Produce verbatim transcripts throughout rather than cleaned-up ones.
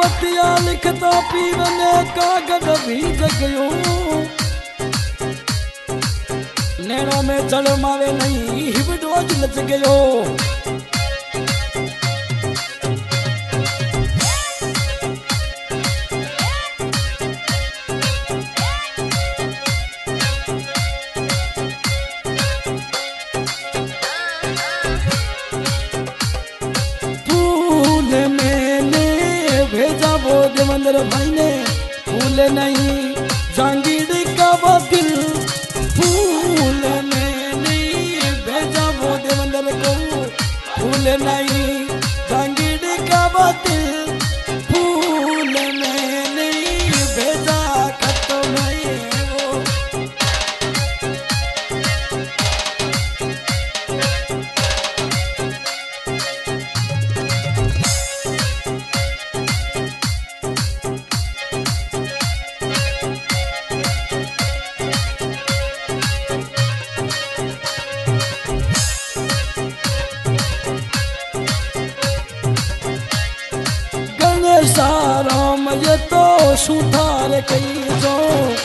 पतिया लिखता पीवने कागज भीज गयो नैनों में चढ़ मावे नहीं हिबडो लच गयो देवेंद्र भाई ने फूल नहीं जांगीर का वो दिल फूल में नहीं भेजा वो देवेंद्र को फूल नहीं जांगीर का वो दिल फूल में नहीं भेजा खत में वो साराम ये तो सुधार कई जो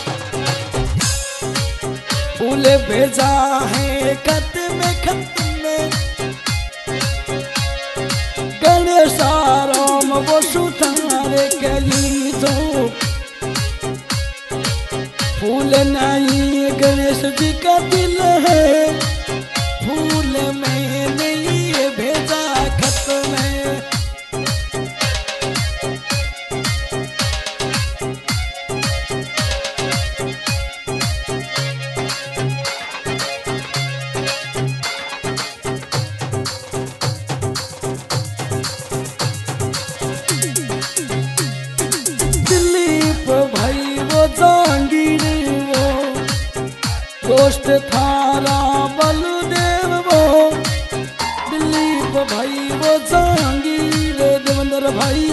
फूल भेजा है खत में खत में गणेश राम वो सुधार कई जो फूल नहीं गणेश जी का दिल है फूल में नहीं भेजा खत में दोस्त थारा बलदेव वो दिलीप भाई वो जहांगीर देवेंद्र भाई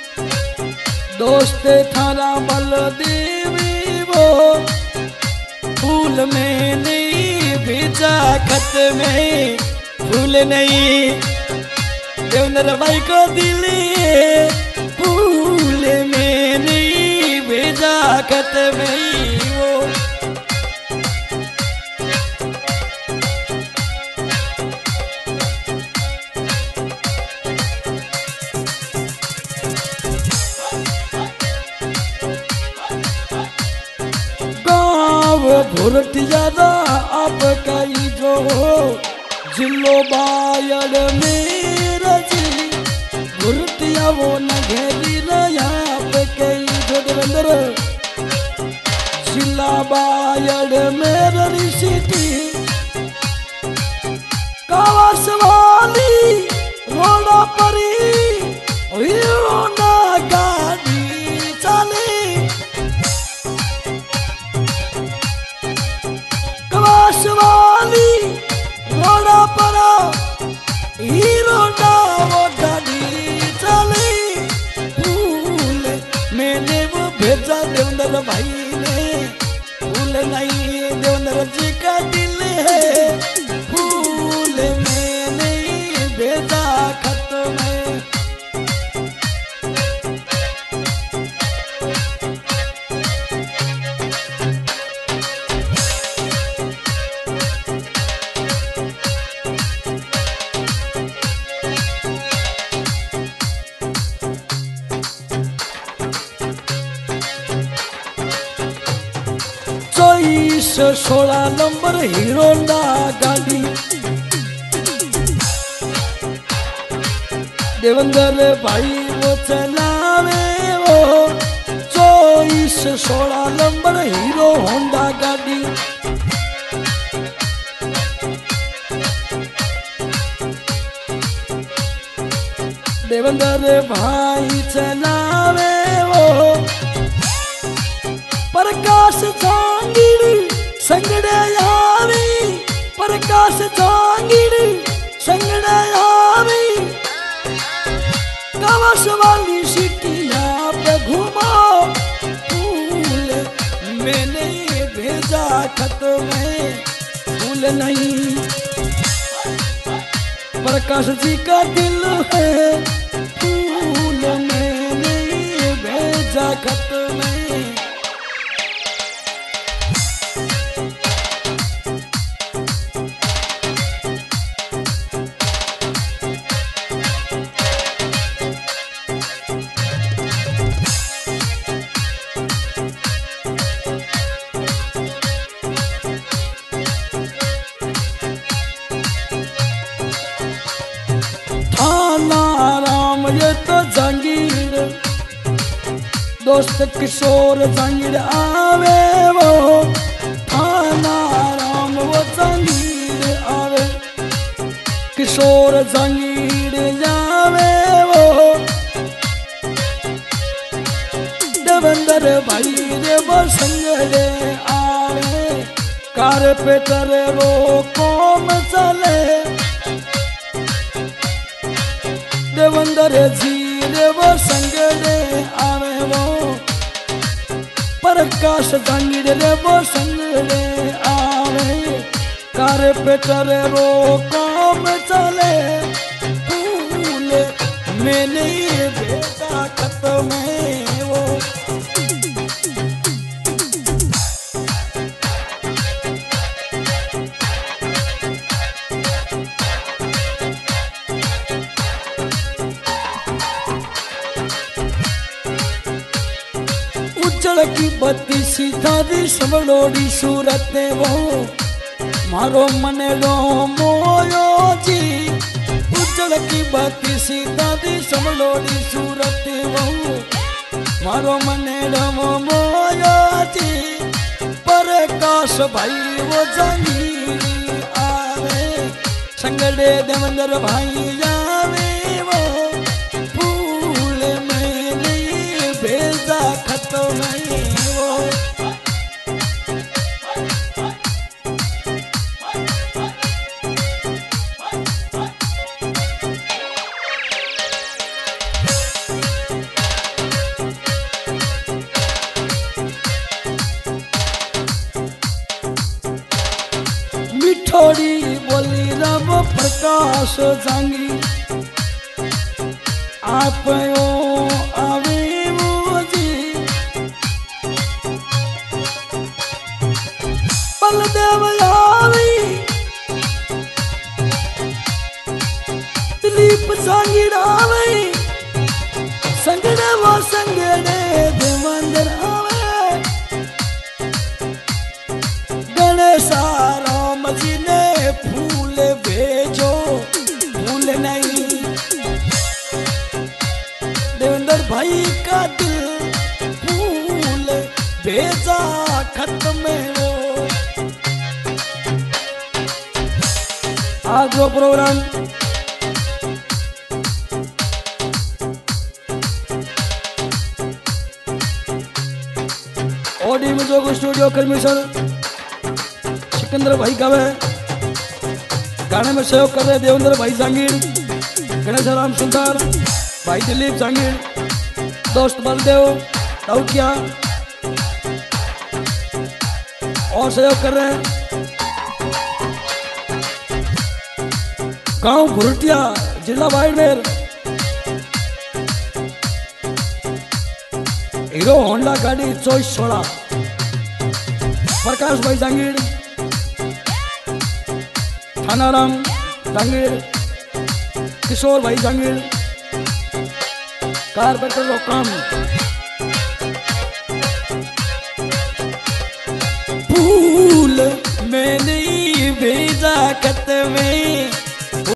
दोस्त थारा बलदेव वो फूल में नहीं भेजा खत में फूल नहीं देवेंद्र भाई को दिल फूल में नहीं भेजा खत में वो भुरटिया आप कई जो जिलो बायल मेरा जी भुरटिया वो न घेरी आप कई जो देवेंद्र जिला बायल मेरा ऋषि कावास वाली रोड़ा परी रोना गाड़ी चले वाली रोड़ा पड़ा हीरो ना वो गाड़ी चली फूल मैंने वो भेजा देवेंद्र भाई ने फूल नहीं देवेंद्र जी का दिल है फूल मैंने भेजा खत में सोलह नंबर हीरो ना गाड़ी देवेंद्र भाई वो चलावे वो चौबीस सोलह नंबर हीरो होंडा गाड़ी देवेंद्र भाई चलावे वो प्रकाश जांगीर संगड़े यारी प्रकाश जांगीर संगड़े यारी कवश वाली सिटिया पे घुमा फूल मैंने भेजा खत में फूल नहीं प्रकाश जी का दिल है फूल मैंने खत में। थाना राम ये तो जहांगीर, दोस्त किशोर जहांगीर आवे वो। थाना राम वो जहांगीर आवे, किशोर जहांगीर जावे वो। देवेंद्र भाई रे वो संगड़े आवे, कारपेटर रो कौम चले। देवेंद्र जी रे वो संगड़े आवे वो, प्रकाश जहांगीर रे वो संगड़े आवे, कारपेटर रो काम चले। फूल मैंने भेजा खत में वो, उजड़ की बत्ती सीधारी सबलोड़ी सूरत वो, मारो मन रो मोयो जी। उजड़ की बत्ती सीधारी सबलोड़ी सूरत वो, मारो मन रो मोयो जी। प्रकाश भाई वो जहांगीर आवे, संगड़े देवेंद्र भाई जावे वो। फूल मैंने भेजा खत में वो, मिठोड़ी बोली राम प्रकाश जहांगीर आप आवे वो जी। बलदेव आवी दिलीप जहांगीर आवे, संगड़े वो संगड़े देवेंद्र आवे। गणेश राम जी ने फूल भेजो, फूल नहीं देवेंद्र भाई का दिल, फूल भेजा खत में वो। आज वो प्रोग्राम ऑडियो में जो स्टूडियो कमीशन सिकंदर भाई का है, गाने में सहयोग कर रहे देवेंद्र भाई जहांगीर, गणेश राम सुंदर भाई, दिलीप जहांगीर, दोस्त बलदेव ताउकिया और सहयोग कर रहे हैं गांव भुरटिया जिला बाड़मेर, हीरो होंडा गाड़ी चौबीस सोलह, प्रकाश भाई जहांगीर, थाना राम जहांगीर, किशोर भाई जहांगीर, कारपेटर रो काम। फूल मैंने भेजा खत में